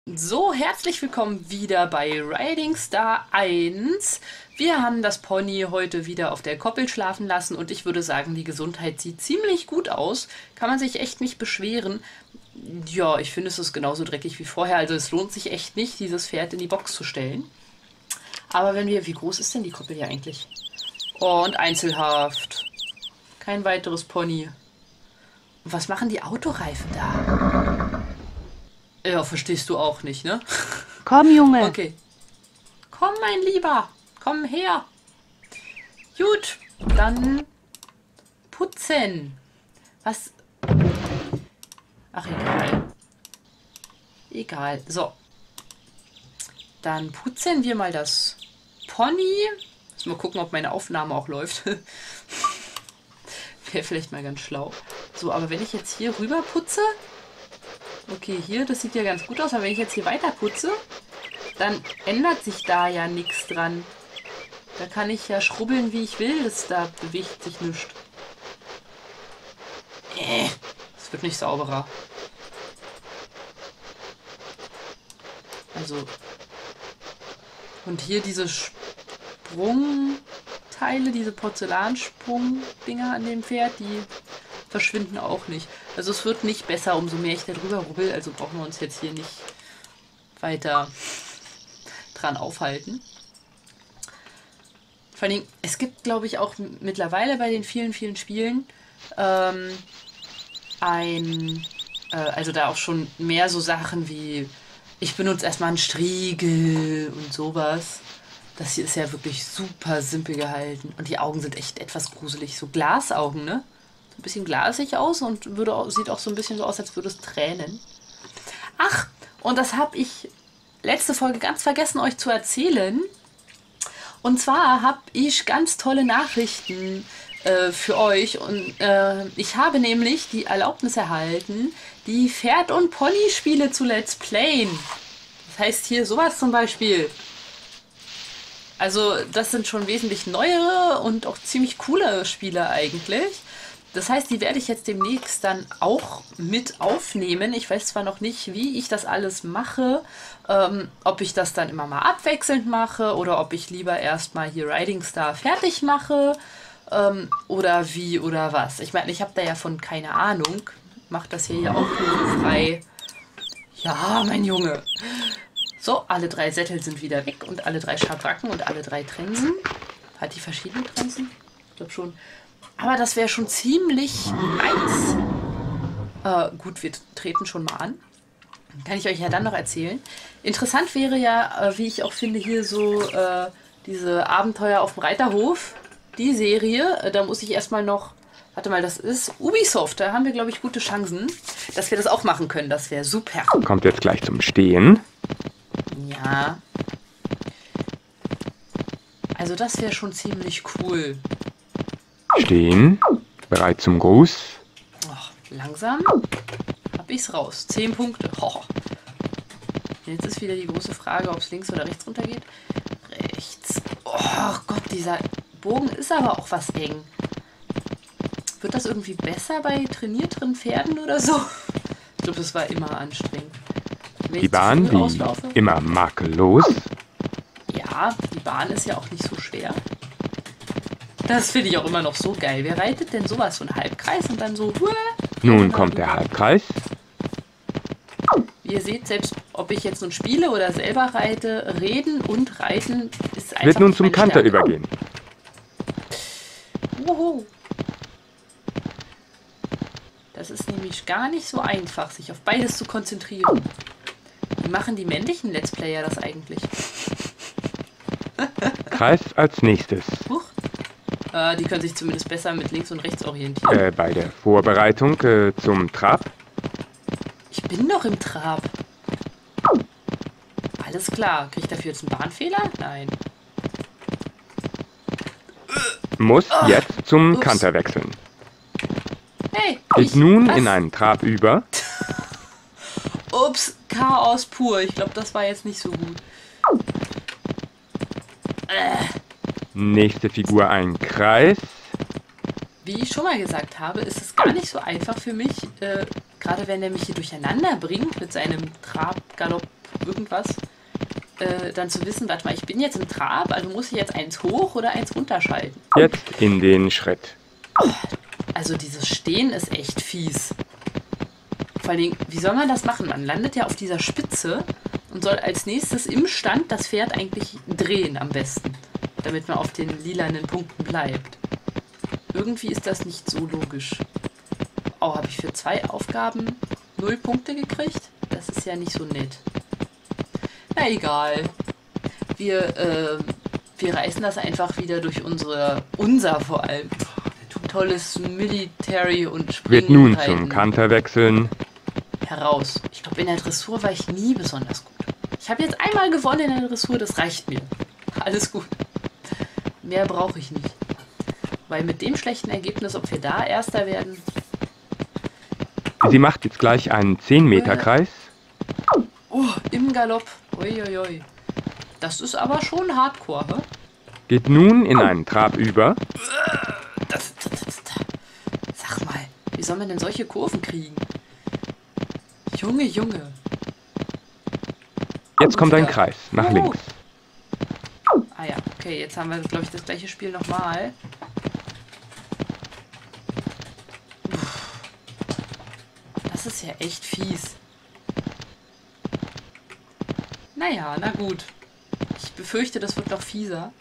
So, herzlich willkommen wieder bei Riding Star 1. Wir haben das Pony heute wieder auf der Koppel schlafen lassen und ich würde sagen, die Gesundheit sieht ziemlich gut aus. Kann man sich echt nicht beschweren. Ja, ich finde, es ist genauso dreckig wie vorher, also es lohnt sich echt nicht, dieses Pferd in die Box zu stellen. Aber wenn wir, wie groß ist denn die Koppel hier eigentlich? Oh, und Einzelhaft. Kein weiteres Pony. Und was machen die Autoreifen da? Ja, verstehst du auch nicht, ne? Komm, Junge. Okay. Komm, mein Lieber. Komm her. Gut, dann putzen. Was? Ach, egal. Egal. So. Dann putzen wir mal das Pony. Muss mal gucken, ob meine Aufnahme auch läuft. Wäre vielleicht mal ganz schlau. So, aber wenn ich jetzt hier rüber putze. Okay, hier, das sieht ja ganz gut aus, aber wenn ich jetzt hier weiter putze, dann ändert sich da ja nichts dran. Da kann ich ja schrubbeln, wie ich will, da bewegt sich nichts. Es wird nicht sauberer. Also. Und hier diese Sprungteile, diese Porzellansprung-Dinger an dem Pferd, die verschwinden auch nicht. Also es wird nicht besser, umso mehr ich da drüber rubbel. Also brauchen wir uns jetzt hier nicht weiter dran aufhalten. Vor allem, es gibt, glaube ich, auch mittlerweile bei den vielen, vielen Spielen also da auch schon mehr so Sachen wie, ich benutze erstmal einen Striegel und sowas. Das hier ist ja wirklich super simpel gehalten. Und die Augen sind echt etwas gruselig. So Glasaugen, ne? Ein bisschen glasig aus und sieht auch so ein bisschen so aus, als würde es tränen. Ach, und das habe ich letzte Folge ganz vergessen, euch zu erzählen. Und zwar habe ich ganz tolle Nachrichten für euch. Und ich habe nämlich die Erlaubnis erhalten, die Pferd- und Pony-Spiele zu Let's Playen. Das heißt hier sowas zum Beispiel. Also das sind schon wesentlich neuere und auch ziemlich coole Spiele eigentlich. Das heißt, die werde ich jetzt demnächst dann auch mit aufnehmen. Ich weiß zwar noch nicht, wie ich das alles mache, ob ich das dann immer mal abwechselnd mache oder ob ich lieber erstmal hier Riding Star fertig mache oder wie oder was. Ich meine, ich habe da ja von keine Ahnung. Mache das hier ja auch nur frei. Ja, mein Junge. So, alle 3 Sättel sind wieder weg und alle 3 Schabracken und alle 3 Trensen. Hat die verschiedene Trensen? Ich glaube schon. Aber das wäre schon ziemlich nice. Gut, wir treten schon mal an. Kann ich euch ja dann noch erzählen. Interessant wäre ja, wie ich auch finde, hier so diese Abenteuer auf dem Reiterhof. Die Serie, da muss ich erstmal noch, warte mal, das ist Ubisoft. Da haben wir, glaube ich, gute Chancen, dass wir das auch machen können. Das wäre super. Kommt jetzt gleich zum Stehen. Ja. Also das wäre schon ziemlich cool. Stehen. Bereit zum Gruß. Ach, langsam hab ich's raus. 10 Punkte. Oh. Jetzt ist wieder die große Frage, ob es links oder rechts runter geht. Rechts. Oh Gott, dieser Bogen ist aber auch was eng. Wird das irgendwie besser bei trainierteren Pferden oder so? Ich glaube, das war immer anstrengend. Wenn Die ich zu Bahn, früh rauslaufe. die immer makellos. Ja, die Bahn ist ja auch nicht so schwer. Das finde ich auch immer noch so geil. Wer reitet denn sowas? So ein Halbkreis und dann so. Nun kommt der Halbkreis. Wie ihr seht, selbst ob ich jetzt nun spiele oder selber reite, reden und reiten ist einfach Wird nun nicht zum meine Kanter Stärke. übergehen. Woho. Das ist nämlich gar nicht so einfach, sich auf beides zu konzentrieren. Wie machen die männlichen Let's Player das eigentlich? Kreis als nächstes. Huch. Die können sich zumindest besser mit links und rechts orientieren. Bei der Vorbereitung zum Trab. Ich bin doch im Trab. Alles klar. Kriege ich dafür jetzt einen Bahnfehler? Nein. Muss jetzt zum Ups. Kanter wechseln. Hey, Geht nun was? in einen Trab über. Ups, Chaos pur. Ich glaube, das war jetzt nicht so gut. Nächste Figur ein Kreis. Wie ich schon mal gesagt habe, ist es gar nicht so einfach für mich, gerade wenn er mich hier durcheinander bringt mit seinem Trab, Galopp, irgendwas, dann zu wissen, warte mal, ich bin jetzt im Trab, also muss ich jetzt eins hoch oder eins runterschalten. Jetzt in den Schritt. Also dieses Stehen ist echt fies. Vor allen Dingen, wie soll man das machen? Man landet ja auf dieser Spitze und soll als nächstes im Stand das Pferd eigentlich drehen am besten, damit man auf den lilanen Punkten bleibt. Irgendwie ist das nicht so logisch. Oh, habe ich für 2 Aufgaben 0 Punkte gekriegt? Das ist ja nicht so nett. Na egal. Wir reißen das einfach wieder durch unser vor allem tolles Military und Wird nun zum Springreiten Kanter wechseln. heraus. Ich glaube, in der Dressur war ich nie besonders gut. Ich habe jetzt einmal gewonnen in der Dressur, das reicht mir. Alles gut. Mehr brauche ich nicht. Weil mit dem schlechten Ergebnis, ob wir da Erster werden... Sie macht jetzt gleich einen 10-Meter-Kreis. Oh, im Galopp. Uiuiui. Das ist aber schon Hardcore, hä? Geht nun in einen Trab über. Sag mal, wie soll man denn solche Kurven kriegen? Junge, Junge. Jetzt kommt ein Kreis nach links. Ah ja, okay, jetzt haben wir, glaube ich, das gleiche Spiel nochmal. Das ist ja echt fies. Naja, na gut. Ich befürchte, das wird noch fieser.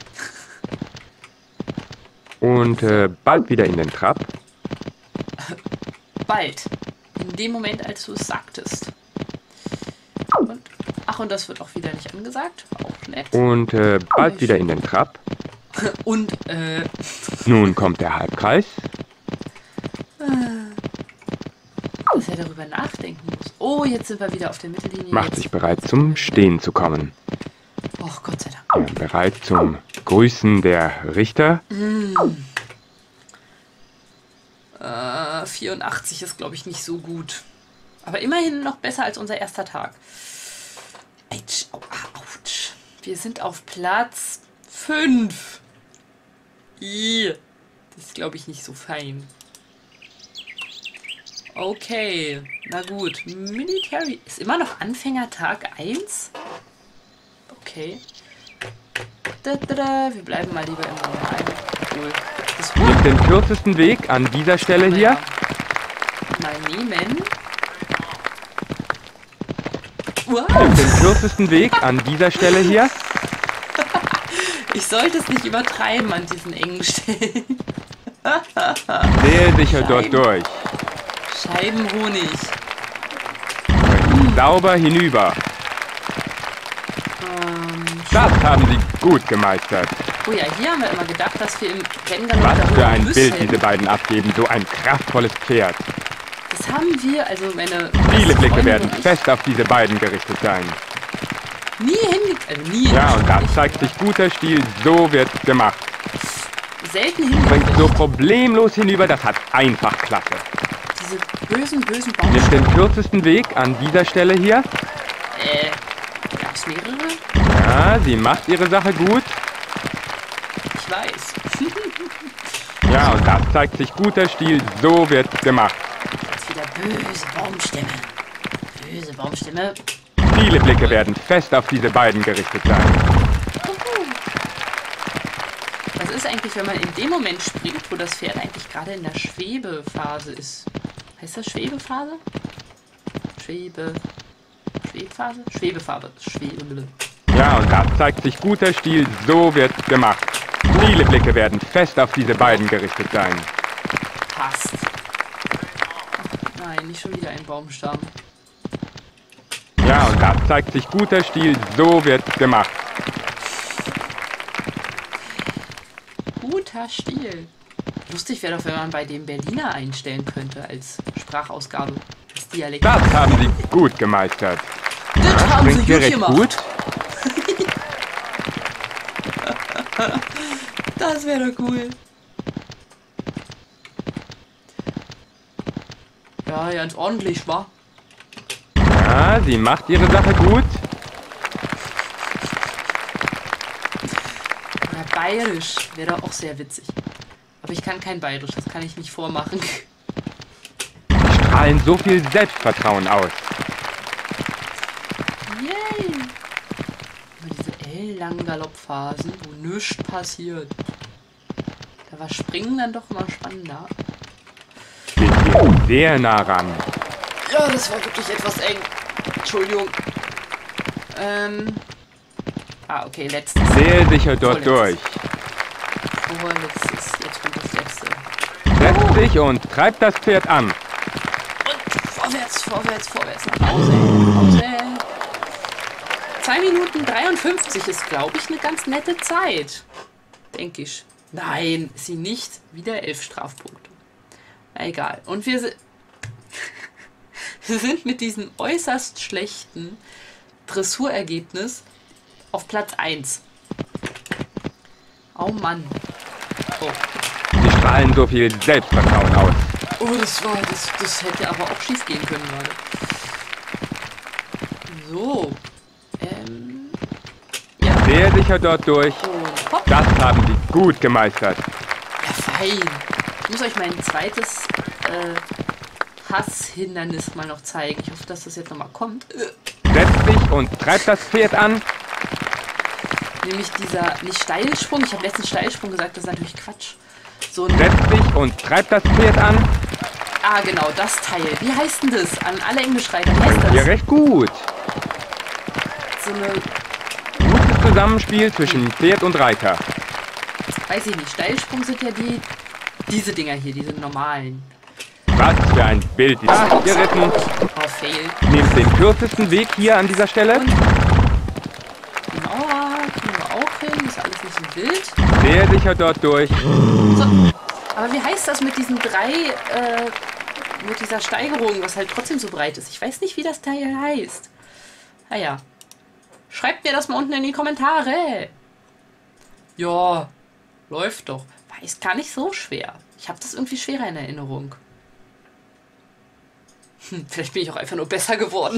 Und bald wieder in den Trab. Bald. In dem Moment, als du es sagtest. Und, ach, und das wird auch wieder nicht angesagt. Auch nett. Und bald wieder in den Trab. Und, Nun kommt der Halbkreis. dass er darüber nachdenken muss. Oh, jetzt sind wir wieder auf der Mittellinie. Macht Jetzt- sich bereit zum Stehen zu kommen. Och, Gott sei Dank. Bereit zum Grüßen der Richter. 84 ist, glaube ich, nicht so gut. Aber immerhin noch besser als unser erster Tag. Autsch, au, ouch. Wir sind auf Platz 5. Das ist, glaube ich, nicht so fein. Okay, na gut. Military ist immer noch Anfängertag 1. Okay. Wir bleiben mal lieber im Normalen. Cool. Das Nehmt den kürzesten Weg an dieser Stelle hier. mal nehmen. Wow. Nehmt den kürzesten Weg an dieser Stelle hier. Ich sollte es nicht übertreiben an diesen engen Stellen. Sehr sicher dort durch. Scheibenhonig. Sauber hinüber. Das haben Sie gut gemeistert. Oh ja, hier haben wir immer gedacht, dass wir im Renngalopp Was für darüber ein müssen. Bild diese beiden abgeben. So ein kraftvolles Pferd. Das haben wir, also meine Viele Blicke Freundin werden und ich, fest auf diese beiden gerichtet sein. nie hingekriegt. Also nie. Ja, und da nicht zeigt sich guter Stil. So wird's gemacht. selten Bringt hingekriegt. so problemlos hinüber. Das hat einfach klasse. Diese bösen Nimmt Baumstämme. den kürzesten Weg an dieser Stelle hier. Gab's mehrere? Ja, sie macht ihre Sache gut. Ich weiß. Ja, und das zeigt sich guter Stil. So wird's gemacht. Jetzt wieder böse Baumstämme. Böse Baumstämme. Viele Blicke werden fest auf diese beiden gerichtet sein. Was ist eigentlich, wenn man in dem Moment springt, wo das Pferd eigentlich gerade in der Schwebephase ist? Heißt das Schwebephase? Schwebephase? Schwebephase. Ja, und das zeigt sich guter Stil. So wird's gemacht. Viele Blicke werden fest auf diese beiden gerichtet sein. Passt. Nein, nicht schon wieder ein Baumstamm. Ja, und das zeigt sich guter Stil. So wird's gemacht. Guter Stil. Lustig wäre doch, wenn man bei dem Berliner einstellen könnte als Sprachausgabe. Das Dialekt. Das haben Sie gut gemeistert. Das haben Springt sie hier gut recht gemacht. gut. Das wäre doch cool. Ja, ganz ordentlich, wa? Ja, sie macht ihre Sache gut. Ja, bayerisch wäre doch auch sehr witzig. Aber ich kann kein bayerisch, das kann ich nicht vormachen. Strahlen so viel Selbstvertrauen aus. Nein! Immer diese ellenlangen Galoppphasen, wo nichts passiert. Da war Springen dann doch immer spannender. Steht hier sehr nah ran. Ja, das war wirklich etwas eng. Entschuldigung. Okay, letztes. Sehr sicher dort durch. Vorletztes. Jetzt kommt das letzte. Setz dich und treib das Pferd an. Und vorwärts, vorwärts, vorwärts. Nach Hause, nach Hause. 2 Minuten 53 ist, glaube ich, eine ganz nette Zeit. Denke ich. Nein, ist sie nicht. Wieder 11 Strafpunkte. Na egal. Und wir sind mit diesem äußerst schlechten Dressurergebnis auf Platz 1. Oh Mann. Oh. Sie strahlen so viel Selbstvertrauen aus. Oh, das hätte aber auch schief gehen können gerade. So. Ja. Sehr sicher dort durch. Und hopp. Das haben Sie gut gemeistert. Ja, fein. Ich muss euch mein zweites Hasshindernis mal noch zeigen. Ich hoffe, dass das jetzt nochmal kommt. Setz dich und treib das Pferd an. Nämlich dieser, nicht Steilsprung. Ich habe letztens Steilsprung gesagt, das ist natürlich Quatsch. So ein, Setz dich und treib das Pferd an. genau, das Teil. Wie heißt denn das? An alle Englischreiter. Wie heißt Ja, das? recht gut. So eine, Gutes Zusammenspiel zwischen Pferd und Reiter. weiß ich nicht. Steilsprung sind ja diese Dinger hier, diese normalen. Was für ein Bild. Ja, geritten. Oh, fail. Nehmt den kürzesten Weg hier an dieser Stelle. Und die Mauer kriegen wir auch hin. Ist alles nicht so wild. Sehr sicher dort durch. So. Aber wie heißt das mit diesen mit dieser Steigerung, was halt trotzdem so breit ist? Ich weiß nicht, wie das Teil heißt. Naja. Schreibt mir das mal unten in die Kommentare. Ja, läuft doch. War ist gar nicht so schwer. Ich habe das irgendwie schwerer in Erinnerung. Vielleicht bin ich auch einfach nur besser geworden.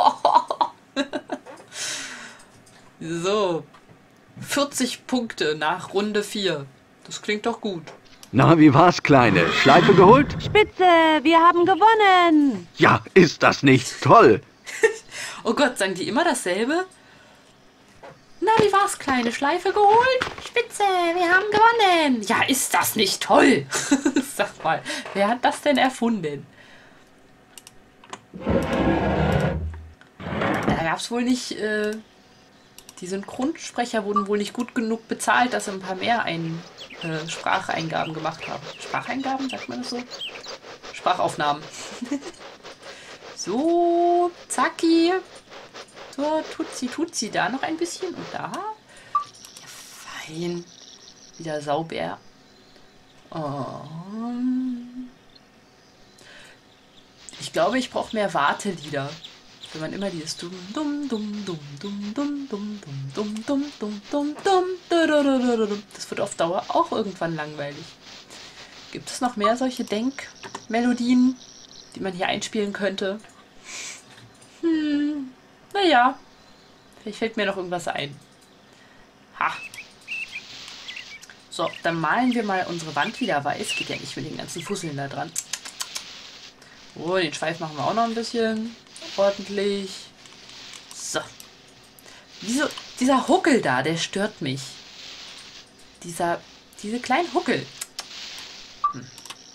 So. 40 Punkte nach Runde 4. Das klingt doch gut. Na, wie war's, Kleine? Schleife geholt? Spitze, wir haben gewonnen. Ja, ist das nicht toll? Oh Gott, sagen die immer dasselbe? Na, wie war's, kleine Schleife geholt? Spitze, wir haben gewonnen. Ja, ist das nicht toll? Sag mal, wer hat das denn erfunden? Da gab's wohl nicht, die Synchronsprecher wurden wohl nicht gut genug bezahlt, dass sie ein paar mehr Spracheingaben gemacht haben. Spracheingaben, sagt man das so? Sprachaufnahmen. So, zacki. So, tutzi, da noch ein bisschen und da. Ja, fein. Wieder Saubär. Ich glaube, ich brauche mehr Wartelieder. Wenn man immer dieses dum dum dum dum dum dum dum dum dum dum dum dum. Das wird auf Dauer auch irgendwann langweilig. Gibt es noch mehr solche Denkmelodien, die man hier einspielen könnte? Naja, vielleicht fällt mir noch irgendwas ein. Ha. So, dann malen wir mal unsere Wand wieder weiß. Geht ja nicht mit den ganzen Fusseln da dran. Oh, den Schweif machen wir auch noch ein bisschen ordentlich. So. Wieso? Dieser Huckel da, der stört mich. Diese kleinen Huckel. Hat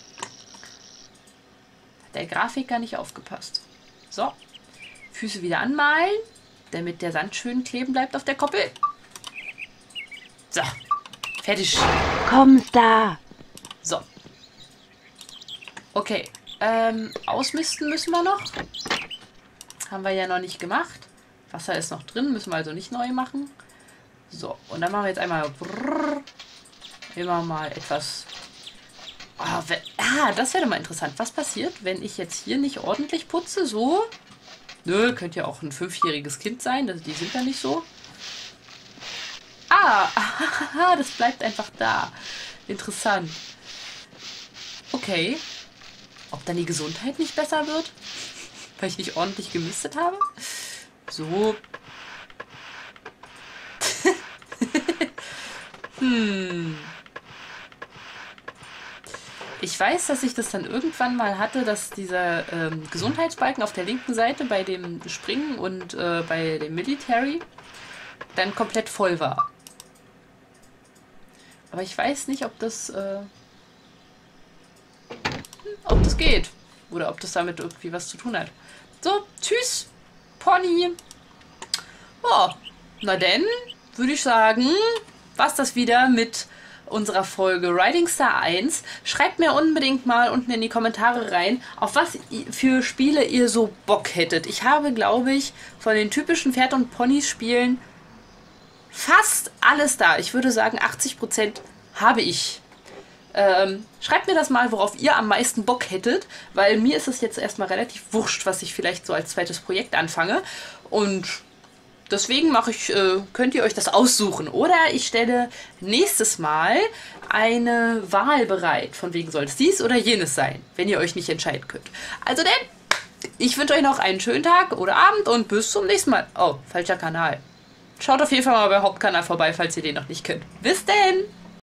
der Grafiker nicht aufgepasst. So. Füße wieder anmalen, damit der Sand schön kleben bleibt auf der Koppel. So. Fertig. Komm's da. So. Okay. Ausmisten müssen wir noch. Haben wir ja noch nicht gemacht. Wasser ist noch drin, müssen wir also nicht neu machen. So, und dann machen wir jetzt einmal immer mal etwas. Das wäre doch mal interessant. Was passiert, wenn ich jetzt hier nicht ordentlich putze? So. Nö, könnte ja auch ein 5-jähriges Kind sein. Die sind ja nicht so. Das bleibt einfach da. Interessant. Okay. Ob dann die Gesundheit nicht besser wird? Weil ich nicht ordentlich gemistet habe? So. Ich weiß, dass ich das dann irgendwann mal hatte, dass dieser Gesundheitsbalken auf der linken Seite bei dem Springen und bei dem Military dann komplett voll war. Aber ich weiß nicht, ob das geht. Oder ob das damit irgendwie was zu tun hat. So, tschüss, Pony. Oh, na denn, würde ich sagen, war's das wieder mit unserer Folge Riding Star 1. Schreibt mir unbedingt mal unten in die Kommentare rein, auf was für Spiele ihr so Bock hättet. Ich habe, glaube ich, von den typischen Pferd- und Ponys-Spielen fast alles da. Ich würde sagen, 80% habe ich. Schreibt mir das mal, worauf ihr am meisten Bock hättet, weil mir ist es jetzt erstmal relativ wurscht, was ich vielleicht so als zweites Projekt anfange. Und deswegen könnt ihr euch das aussuchen. Oder ich stelle nächstes Mal eine Wahl bereit. Von wegen soll es dies oder jenes sein, wenn ihr euch nicht entscheiden könnt. Also denn, ich wünsche euch noch einen schönen Tag oder Abend und bis zum nächsten Mal. Oh, falscher Kanal. Schaut auf jeden Fall mal bei Hauptkanal vorbei, falls ihr den noch nicht kennt. Bis denn!